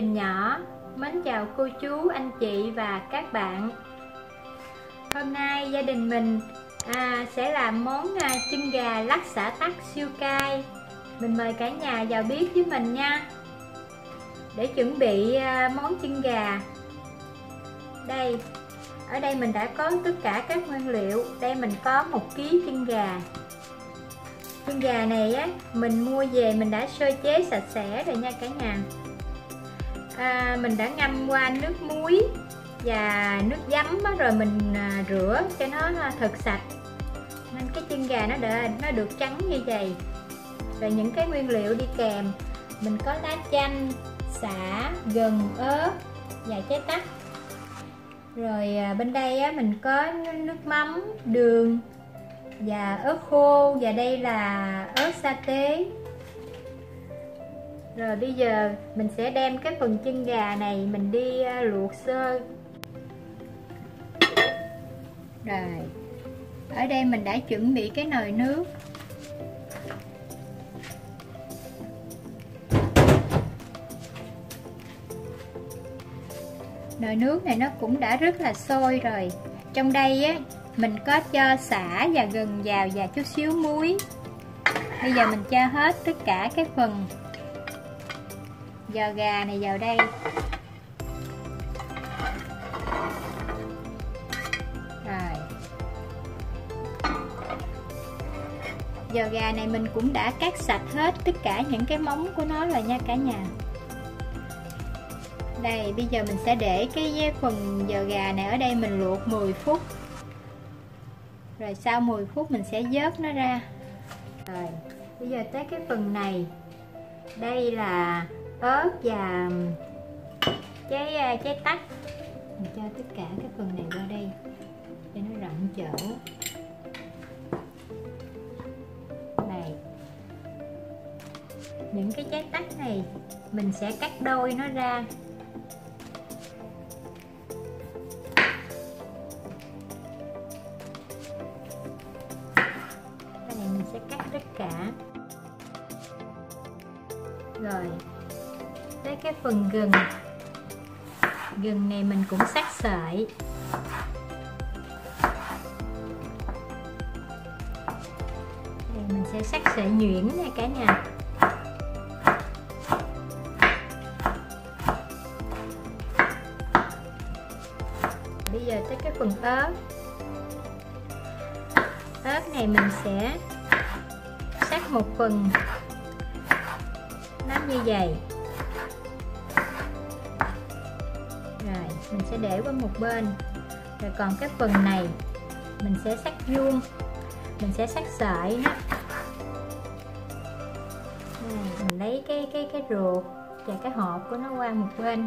đình nhỏ. Mến chào cô chú, anh chị và các bạn. Hôm nay gia đình mình sẽ làm món chân gà lắc xả tắc siêu cay. Mình mời cả nhà vào bếp với mình nha. Để chuẩn bị món chân gà, đây, ở đây mình đã có tất cả các nguyên liệu. Đây mình có 1 kg chân gà. Chân gà này á, mình mua về mình đã sơ chế sạch sẽ rồi nha cả nhà. Mình đã ngâm qua nước muối và nước giấm rồi mình rửa cho nó thật sạch, nên cái chân gà nó được trắng như vậy. Rồi những cái nguyên liệu đi kèm, mình có lá chanh, sả, gừng, ớt và trái tắc. Rồi bên đây á, mình có nước mắm, đường và ớt khô, và đây là ớt sa tế. Rồi bây giờ mình sẽ đem cái phần chân gà này mình đi luộc sơ. Rồi ở đây mình đã chuẩn bị cái nồi nước. Nồi nước này nó cũng đã rất là sôi rồi. Trong đây á, mình có cho sả và gừng vào và chút xíu muối. Bây giờ mình cho hết tất cả cái phần giò gà này vào đây. Rồi giò gà này mình cũng đã cắt sạch hết tất cả những cái móng của nó rồi nha cả nhà. Đây, bây giờ mình sẽ để cái phần giò gà này ở đây mình luộc 10 phút. Rồi sau 10 phút mình sẽ vớt nó ra. Rồi bây giờ tới cái phần này. Đây là ớt và trái tắc. Mình cho tất cả cái phần này vào đây cho nó rộng chỗ. Này, những cái trái tắc này mình sẽ cắt đôi nó ra. Cái này mình sẽ cắt tất cả. Rồi tới cái phần gừng. Gừng này mình cũng xắt sợi. Đây, mình sẽ xắt sợi nhuyễn nha cả nhà. Bây giờ tới cái phần ớt. Ớt này mình sẽ xắt một phần nó như vậy. Rồi mình sẽ để qua một bên. Rồi còn cái phần này mình sẽ xắt vuông, mình sẽ xắt sợi nó. Đây, mình lấy cái ruột và cái hộp của nó qua một bên.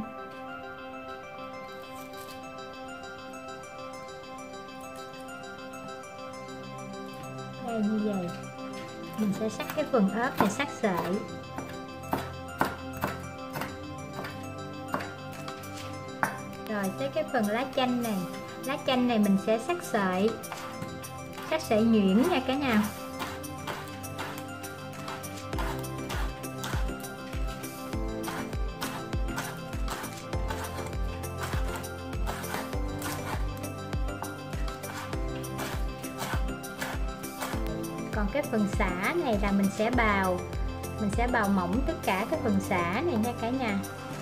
Đây như vậy. Mình sẽ xắt cái phần ớt này xắt sợi. Rồi tới cái phần lá chanh này. Lá chanh này mình sẽ xắt sợi nhuyễn nha cả nhà. Còn cái phần sả này là mình sẽ bào mỏng tất cả cái phần sả này nha cả nhà.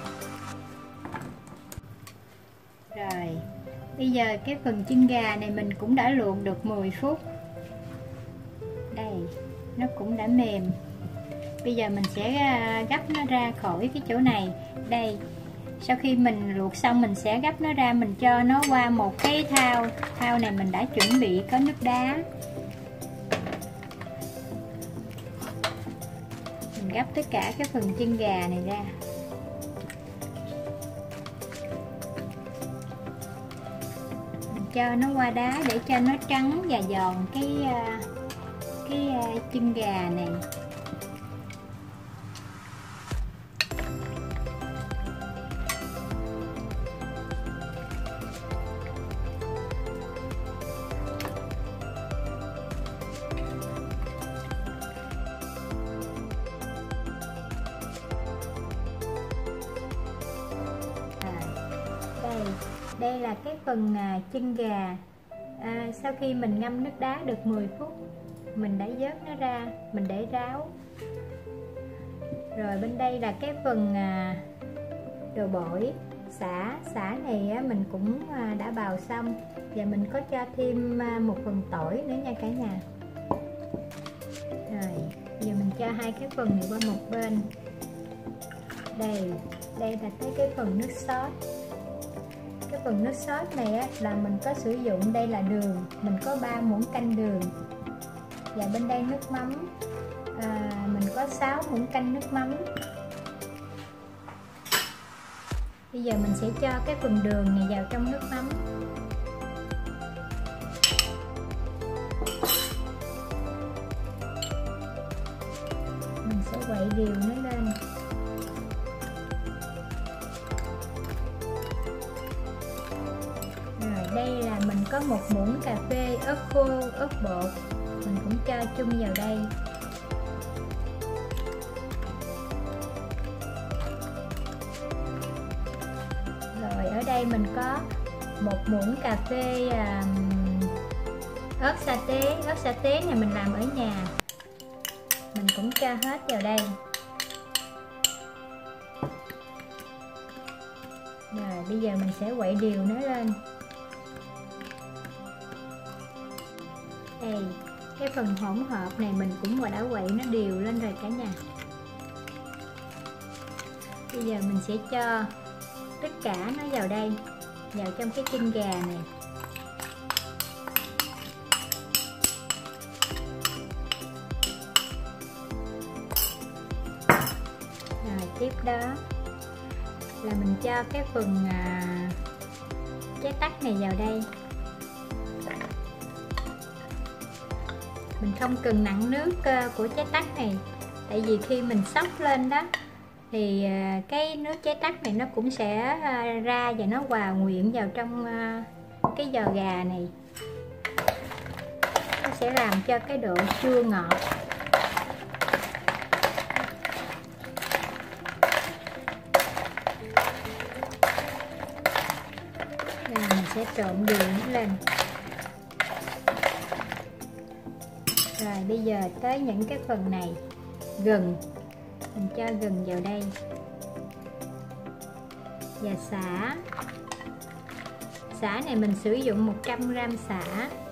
Rồi bây giờ cái phần chân gà này mình cũng đã luộc được 10 phút. Đây, nó cũng đã mềm. Bây giờ mình sẽ gấp nó ra khỏi cái chỗ này. Đây, sau khi mình luộc xong mình sẽ gấp nó ra, mình cho nó qua một cái thau. Thau này mình đã chuẩn bị có nước đá. Mình gấp tất cả cái phần chân gà này ra. Cho nó qua đá để cho nó trắng và giòn cái chân gà này. Đây là cái phần chân gà. Sau khi mình ngâm nước đá được 10 phút, mình đã vớt nó ra, mình để ráo. Rồi bên đây là cái phần đồ bổi. Sả này mình cũng đã bào xong, và mình có cho thêm một phần tỏi nữa nha cả nhà. Rồi giờ mình cho hai cái phần này qua một bên. Đây là cái phần nước sốt. Cái phần nước sốt này là mình có sử dụng, đây là đường, mình có 3 muỗng canh đường. Và bên đây nước mắm, mình có 6 muỗng canh nước mắm. Bây giờ mình sẽ cho cái phần đường này vào trong nước mắm. Mình sẽ quậy đều nó lên. Rồi đây là mình có 1 muỗng cà phê ớt khô, ớt bột, mình cũng cho chung vào đây. Rồi ở đây mình có 1 muỗng cà phê ớt sa tế này mình làm ở nhà, mình cũng cho hết vào đây. Rồi bây giờ mình sẽ quậy đều nó lên. Đây, cái phần hỗn hợp này mình cũng đã quậy nó đều lên rồi cả nhà. Bây giờ mình sẽ cho tất cả nó vào đây, vào trong cái chân gà này. Rồi tiếp đó là mình cho cái phần trái tắc này vào đây. Mình không cần nặn nước của trái tắc này, tại vì khi mình xóc lên đó thì cái nước trái tắc này nó cũng sẽ ra và nó hòa quyện vào trong cái giò gà này, nó sẽ làm cho cái độ chua ngọt. Rồi mình sẽ trộn đều nó lên. Rồi bây giờ tới những cái phần này. Gừng, mình cho gừng vào đây. Và sả này mình sử dụng 100g sả,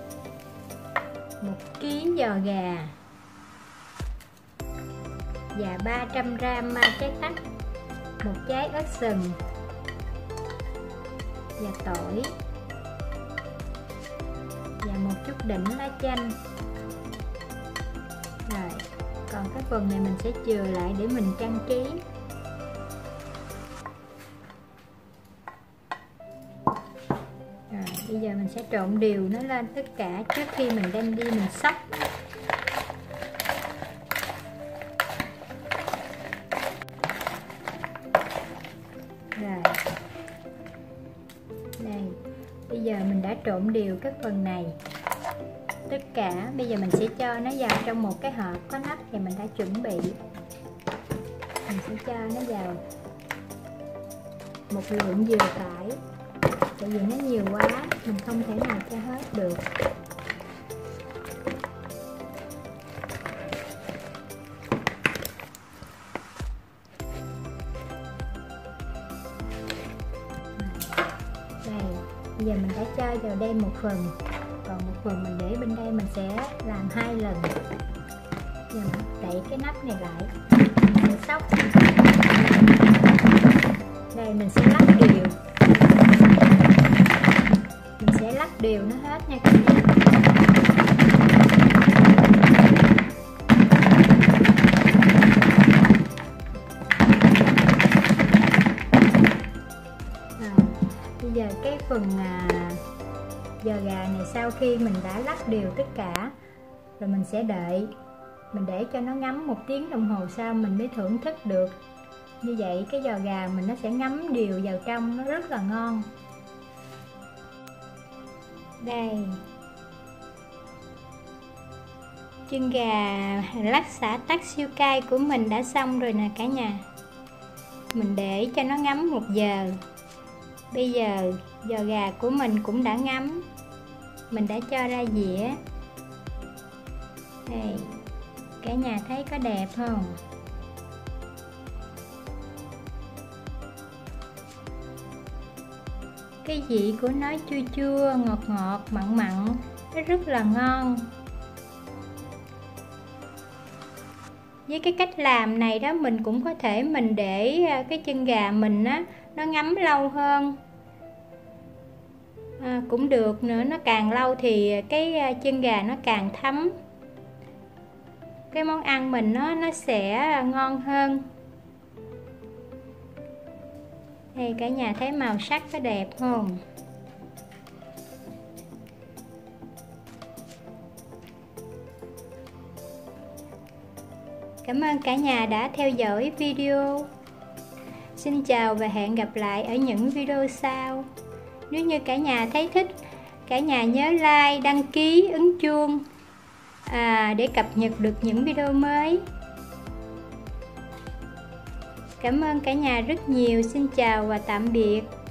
1 kg giò gà và 300g trái tắc, 1 trái ớt sừng và tỏi và một chút đỉnh lá chanh. Rồi còn cái phần này mình sẽ chừa lại để mình trang trí. Rồi bây giờ mình sẽ trộn đều nó lên tất cả trước khi mình đem đi mình xóc. Rồi đây, bây giờ mình đã trộn đều các phần này tất cả. Bây giờ mình sẽ cho nó vào trong một cái hộp có nắp thì mình đã chuẩn bị. Mình sẽ cho nó vào một lượng vừa phải, tại vì nó nhiều quá mình không thể nào cho hết được. Đây, bây giờ mình đã cho vào đây một phần, còn một phần mình để bên đây, mình sẽ làm 2 lần. Giờ mình đậy cái nắp này lại, mình sẽ xóc. Đây mình sẽ lắc đều, mình sẽ lắc đều nó hết nha các bạn. Bây giờ cái phần giò gà này sau khi mình đã lắc đều tất cả rồi, mình sẽ đợi, mình để cho nó ngấm 1 tiếng đồng hồ sau mình mới thưởng thức được. Như vậy cái giò gà mình nó sẽ ngấm đều vào trong, nó rất là ngon. Đây, chân gà lắc xả tắc siêu cay của mình đã xong rồi nè cả nhà. Mình để cho nó ngấm 1 giờ. Bây giờ Giò gà của mình cũng đã ngấm, mình đã cho ra dĩa. Đây, cả nhà thấy có đẹp không? Cái vị của nó chua chua, ngọt ngọt, mặn mặn, nó rất là ngon. Với cái cách làm này đó, mình cũng có thể mình để cái chân gà mình á nó ngấm lâu hơn cũng được nữa. Nó càng lâu thì cái chân gà nó càng thấm, cái món ăn mình nó sẽ ngon hơn. Đây, cả nhà thấy màu sắc có đẹp không? Cảm ơn cả nhà đã theo dõi video. Xin chào và hẹn gặp lại ở những video sau. Nếu như cả nhà thấy thích, cả nhà nhớ like, đăng ký, ấn chuông để cập nhật được những video mới. Cảm ơn cả nhà rất nhiều. Xin chào và tạm biệt.